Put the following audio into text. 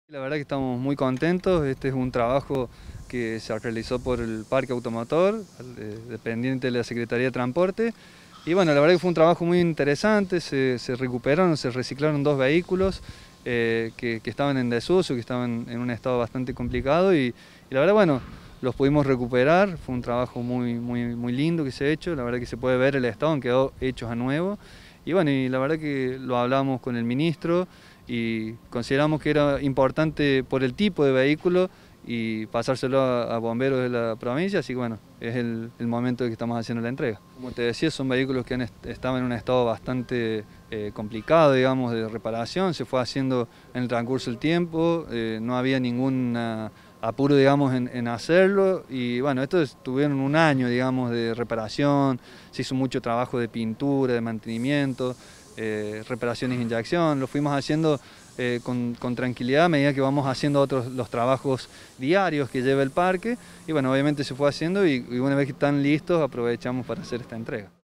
La verdad que estamos muy contentos. Este es un trabajo que se realizó por el Parque Automotor, dependiente de la Secretaría de Transporte. Y bueno, la verdad que fue un trabajo muy interesante. Se recuperaron, se reciclaron dos vehículos que estaban en desuso, que estaban en un estado bastante complicado. Y la verdad, bueno, los pudimos recuperar. Fue un trabajo muy lindo que se ha hecho. La verdad que se puede ver el estado, han quedado hechos a nuevo. Y bueno, y la verdad que lo hablamos con el ministro y consideramos que era importante por el tipo de vehículo y pasárselo a bomberos de la provincia, así que bueno, es el momento de que estamos haciendo la entrega. Como te decía, son vehículos que estaban en un estado bastante complicado, digamos, de reparación, se fue haciendo en el transcurso del tiempo, no había ningún apuro, digamos, en hacerlo, y bueno, estos tuvieron un año, digamos, de reparación, se hizo mucho trabajo de pintura, de mantenimiento, reparaciones e inyección, lo fuimos haciendo con tranquilidad a medida que vamos haciendo los trabajos diarios que lleva el parque, y bueno, obviamente se fue haciendo y una vez que están listos aprovechamos para hacer esta entrega.